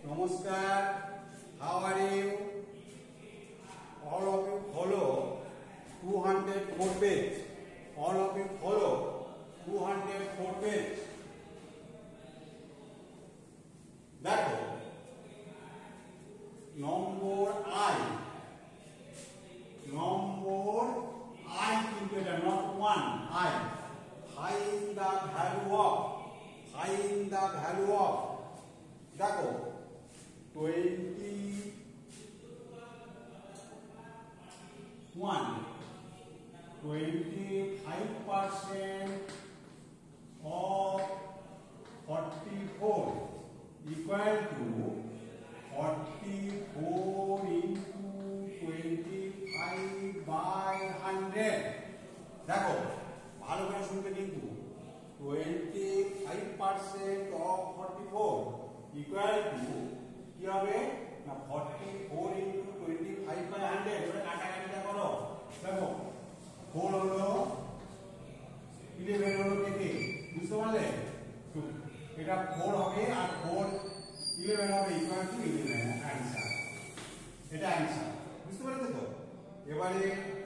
Namaskar. How are you? All of you follow 204 page. All of you follow 204 page. দেখো নম্বর I কিন্তু এটা not one I find the value of দেখো 25% of 44 equal to 44 into 25 by 100 দেখো ভালো করে শুনবে কিন্তু 25% of 44 equal to কি হবে না 44 into 25 by 100 ওটা কাটাকাটিটা করো দেখো 4 হলো 11 হলো থেকে বুঝতে পারলে এটা 4 হবে আর 4 11 হবে ইকুয়াল টু 11 आंसर এটা आंसर বুঝতে পারলে তো এবারে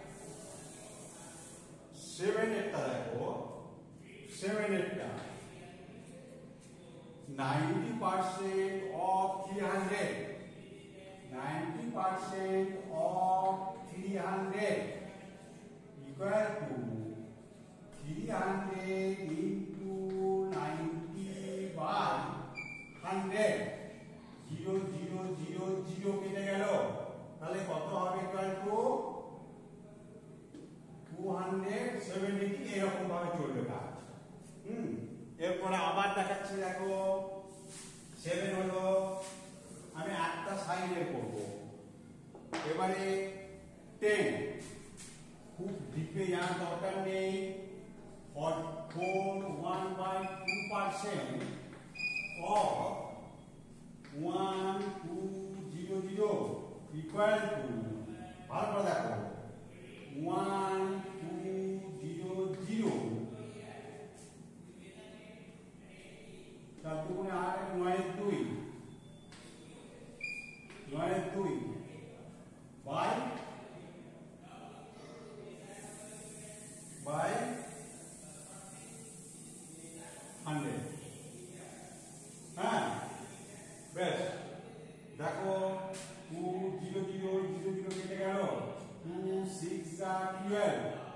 7 এরটা দেখো 7 এরটা 90% of 300 of 300 equal to 300 into 90 by 100 0 0 0 0 কেটে গেল তাহলে কত হবে ইকুয়াল টু 270 এরকম ভাবে চলবে কাজ এরপরে আবার দেখাচ্ছি দেখো 7 হলো আমি একটা সাইডে করব এবারে 10 খুব ডিপে যাওয়ার দরকার নেই 1/2% of 1200 equal to ভালো করে দেখো 1200 4 গুণে 8 9 2 by 100 হ্যাঁ বেশ দেখো 2 0 0 0 0 কেটে গেল 2 6 আর 12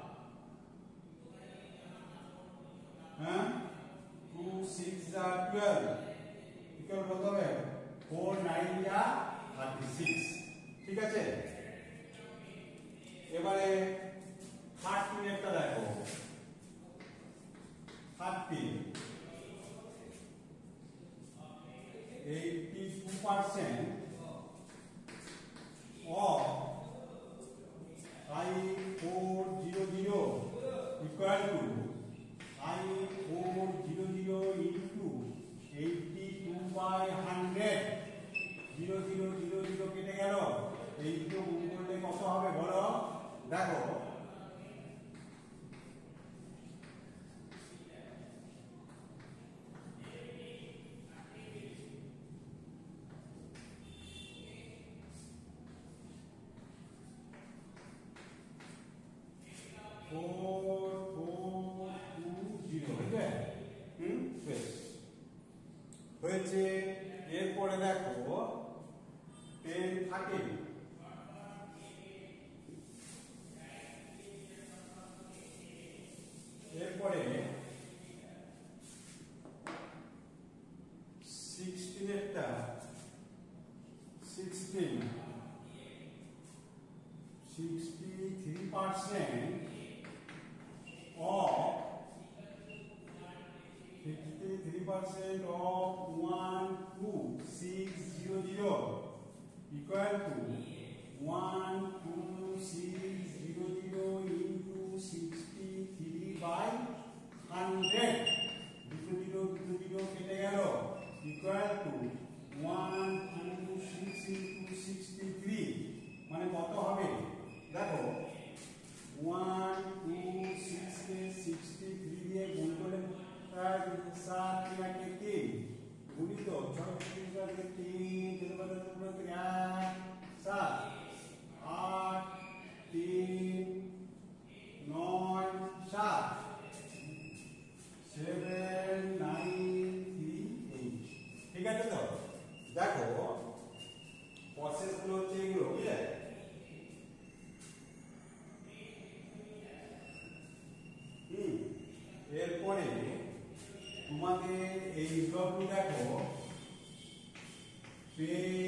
হ্যাঁ 2 6 আর 12 ইকুয়াল কত হবে 4 9 যা 36 ঠিক আছে এবারে 13 একটা দেখো 13 82% of 5400 equal to 5400 into 82 by 100 0 0 0 0 কেটে গেল এই দুটো গুণ করলে কত হবে বলো দেখো 4420 বেশ হয়েছে এরপরে দেখো 10 13 এরপরে 16 একটা 16 63% of 12600 equal to 12600 into 63 by 100 2 0 কেটে গেল equal to 126 into 63 মানে কত হবে দেখো 126 কে 63 দিয়ে গুণ করলে 7 3 গুণিত 6 3 দেখো প্রসেস গুলো হচ্ছে এগুলো, বুঝলে? এরপরে তোমাদের এই ব্লকগুলো দেখো, পেজ